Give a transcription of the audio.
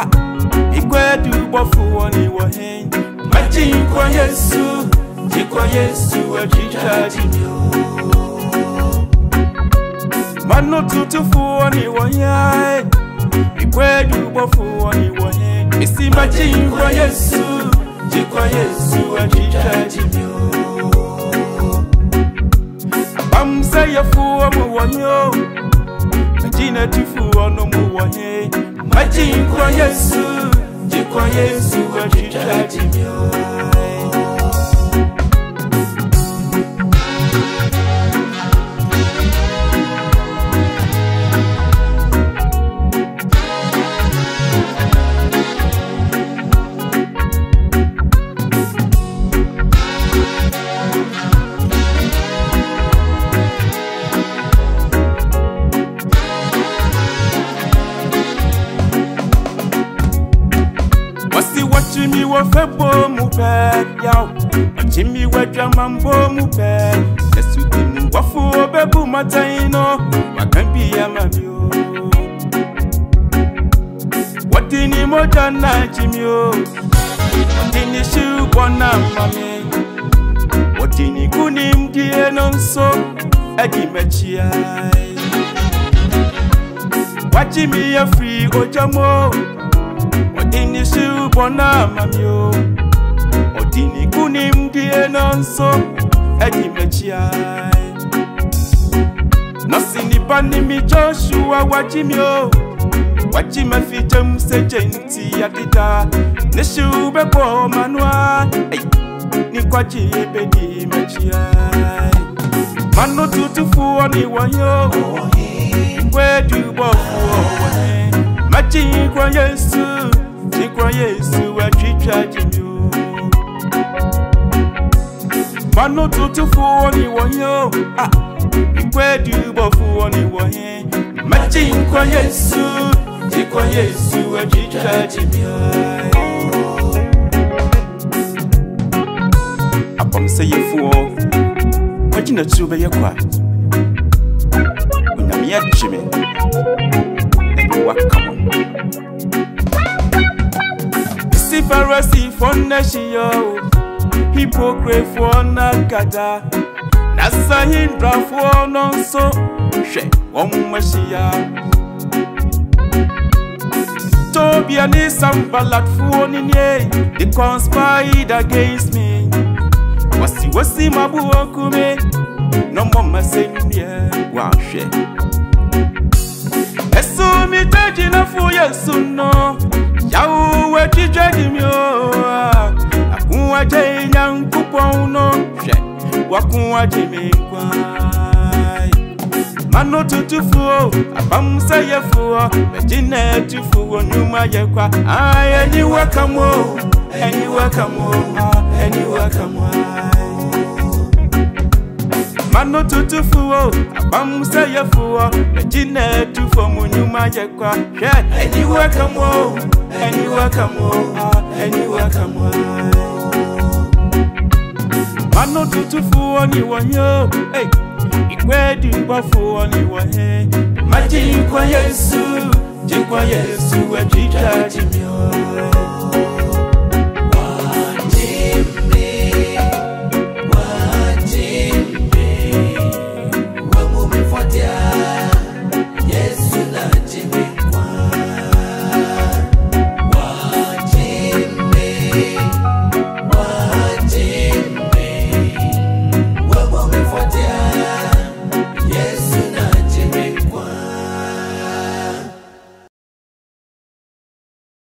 Ikwedu bofu woni wo hen. Maji kwa Yesu, jikwa Yesu ajichajimyo. Mano tutufu woni wo yai. Ikwedu bofu woni wo hen. Misi maji kwa Yesu, jikwa Yesu ajichajimyo. Bamse yafu wa muwanyo. Majina tufu wano muwanye. Maji kwa Yesu, jikwa Yesu ajichajimyo. Jimmy wa febo mupe yao Jimmy wa drama mbo mupe Yesu timu wafu obebu mataino Wakambi ya mamio Watini moja na Jimmyo Watini shubona mame Watini kuni mgie nonso Edi mechia Wajimi ya free ojamo Odini shubona mamio Odini kuni mgie nonso Edi mechiai Nosi nipani mi Joshua wajimyo Wajime fiche mseje nti ya dida Nishube po manwa Ni kwa jibe di mechiai Mano tutufu wani wanyo Kwedu bofu wane Maji kwa Yesu Jikwa Yesu ajichajimyo. Mano tutufu woni wanyo. Ikwedu bofu woni wanye. Maji kwa Yesu. Jikwa Yesu ajichajimyo. Apamse yefuo. Wajina chube yakwa. Unyamia chime. Ebi wakamo. Pharisee for Nashio, hypocrite for Nakada, Nasa Hindra for Nonso, She, Mashia. Tobia ni sambalat for Ninye, they conspired against me. Wasi mabuokume, no mama senya, wow, she. Esu mi tajina for Yesuno. Yawe chijadimyo Akunwa jenya nkupono Wakunwa jiminkwa Mano tutufuo Abamsa yefuo Mejine tufuo nyuma yekwa Eni wakamo Eni wakamo Eni wakamo Mano tutufuo Abamsa yefuo Mejine tufuo nyuma yekwa Eni wakamo Anywhere come on, Mano tutufu anyone yo, hey, Ikwedu bofu anyone, Maji kwa Yesu, Jikwa Yesu ajichajimyo.